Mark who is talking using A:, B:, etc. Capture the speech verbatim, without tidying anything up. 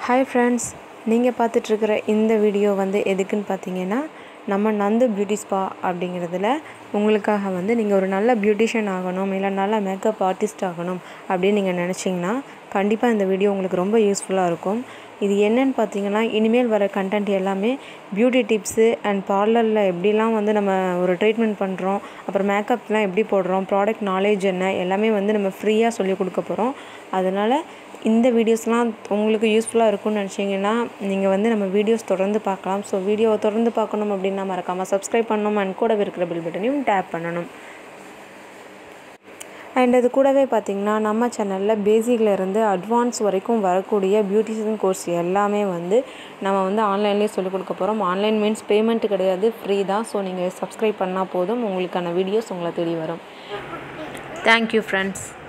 A: Hi friends, நீங்கள் பார்த்துட்டு இருக்கிற இந்த வீடியோ வந்து எதுக்குன்னு பார்த்தீங்கன்னா நம்ம நந்து பியூட்டி ஸ்பா அப்படிங்கிறதுல உங்களுக்காக வந்து நீங்கள் ஒரு நல்ல பியூட்டிஷியன் ஆகணும் இல்லை நல்ல மேக்கப் ஆர்டிஸ்ட் ஆகணும் அப்படின்னு நீங்கள் நினச்சிங்கன்னா கண்டிப்பாக இந்த வீடியோ உங்களுக்கு ரொம்ப யூஸ்ஃபுல்லாக இருக்கும். இது என்னன்னு பார்த்தீங்கன்னா இனிமேல் வர கண்டென்ட் எல்லாமே பியூட்டி டிப்ஸு அண்ட் பார்லரில் எப்படிலாம் வந்து நம்ம ஒரு ட்ரீட்மெண்ட் பண்ணுறோம், அப்புறம் மேக்கப்லாம் எப்படி போடுறோம், ப்ராடக்ட் நாலேஜ் என்ன எல்லாமே வந்து நம்ம ஃப்ரீயாக சொல்லிக் கொடுக்க போகிறோம். அதனால் இந்த வீடியோஸ்லாம் உங்களுக்கு யூஸ்ஃபுல்லாக இருக்கும்னு நினச்சிங்கன்னா நீங்கள் வந்து நம்ம வீடியோஸ் தொடர்ந்து பார்க்கலாம். ஸோ வீடியோவை தொடர்ந்து பார்க்கணும் அப்படின்னா மறக்காமல் சப்ஸ்கிரைப் பண்ணணும் அண்ட் கூடவே இருக்கிற பெல் பட்டனையும் டேப் பண்ணணும். அண்ட் அது கூடவே பார்த்திங்கன்னா நம்ம சேனலில் பேசிக்கில் இருந்து அட்வான்ஸ் வரைக்கும் வரக்கூடிய பியூட்டிஷியன் கோர்ஸ் எல்லாமே வந்து நம்ம வந்து ஆன்லைன்லேயே சொல்லிக் கொடுக்க போகிறோம். ஆன்லைன் மீன்ஸ் பேமெண்ட் கிடையாது, ஃப்ரீ தான். ஸோ நீங்கள் சப்ஸ்கிரைப் பண்ணால் போதும், உங்களுக்கான வீடியோஸ் உங்களை தேடி வரும். Thank you friends.